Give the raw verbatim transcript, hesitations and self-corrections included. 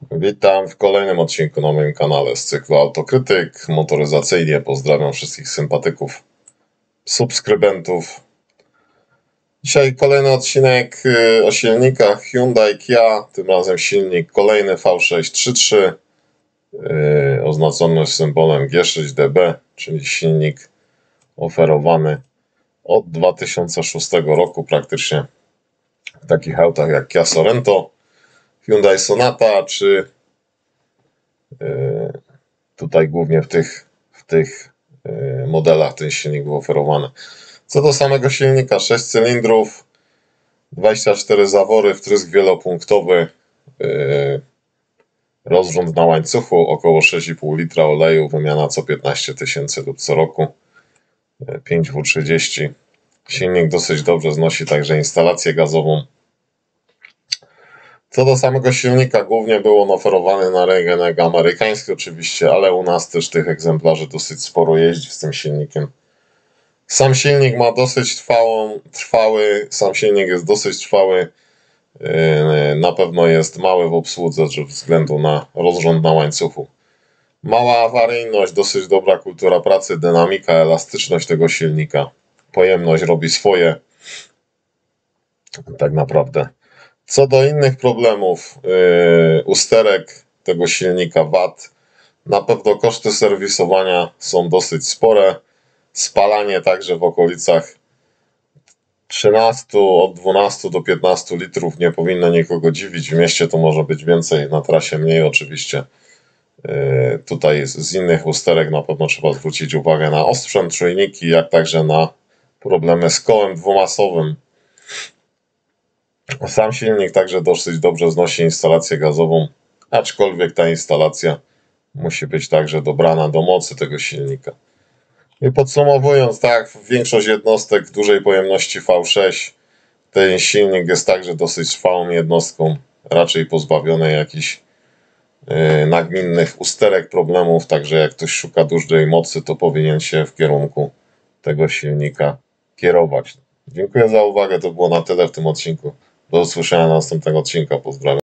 Witam w kolejnym odcinku na moim kanale z cyklu Autokrytyk motoryzacyjnie. Pozdrawiam wszystkich sympatyków, subskrybentów. Dzisiaj kolejny odcinek o silnikach Hyundai Kia, tym razem silnik kolejny V sześć trzy trzy, yy, oznaczony symbolem G sześć D B, czyli silnik oferowany od dwa tysiące szóstego roku praktycznie w takich autach jak Kia Sorento, Hyundai Sonata, czy yy, tutaj głównie w tych, w tych yy, modelach ten silnik był oferowany. Co do samego silnika, sześć cylindrów, dwadzieścia cztery zawory, wtrysk wielopunktowy, yy, rozrząd na łańcuchu, około sześć i pół litra oleju, wymiana co piętnaście tysięcy lub co roku, yy, pięć W trzydzieści. Silnik dosyć dobrze znosi także instalację gazową. Co do samego silnika, głównie był on oferowany na rynek amerykański oczywiście, ale u nas też tych egzemplarzy dosyć sporo jeździ z tym silnikiem. Sam silnik ma dosyć trwałą, trwały, sam silnik jest dosyć trwały, na pewno jest mały w obsłudze ze względu na rozrząd na łańcuchu. Mała awaryjność, dosyć dobra kultura pracy, dynamika, elastyczność tego silnika, pojemność robi swoje, tak naprawdę. Co do innych problemów, yy, usterek tego silnika, wad, na pewno koszty serwisowania są dosyć spore. Spalanie także w okolicach trzynastu, od dwunastu do piętnastu litrów nie powinno nikogo dziwić. W mieście to może być więcej, na trasie mniej oczywiście. Yy, tutaj z innych usterek na pewno trzeba zwrócić uwagę na osprzęt, czujniki, jak także na problemy z kołem dwumasowym. Sam silnik także dosyć dobrze znosi instalację gazową, aczkolwiek ta instalacja musi być także dobrana do mocy tego silnika. I podsumowując, tak, większość jednostek dużej pojemności V sześć, ten silnik jest także dosyć trwałą jednostką, raczej pozbawionej jakichś yy, nagminnych usterek, problemów, także jak ktoś szuka dużej mocy, to powinien się w kierunku tego silnika kierować. Dziękuję za uwagę, to było na tyle w tym odcinku. Do usłyszenia następnego odcinka, pozdrawiam.